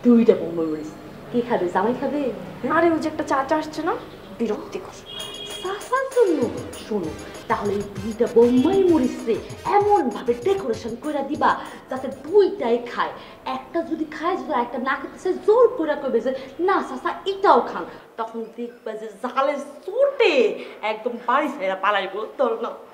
দুইটা বোম্বাই মরিচ। কে খাবে? জামাই খাবে? আরে ওই যে একটা চাচা আসছে না, বিরক্তিকর। চাচার জন্য? শোনো, তাহলে এই দুইটা বোম্বাই মরিচে এমন ভাবে ডেকোরেশন করে দিবা যাতে দুইটাই খায়। একটা যদি খায়, যদি একটা না খেতে জোর করে কইবে যে না চাচা এটাও খান, তখন দেখবা যে জালে চোটে একদম বাড়ি ছেড়ে পালাইবো। তোর না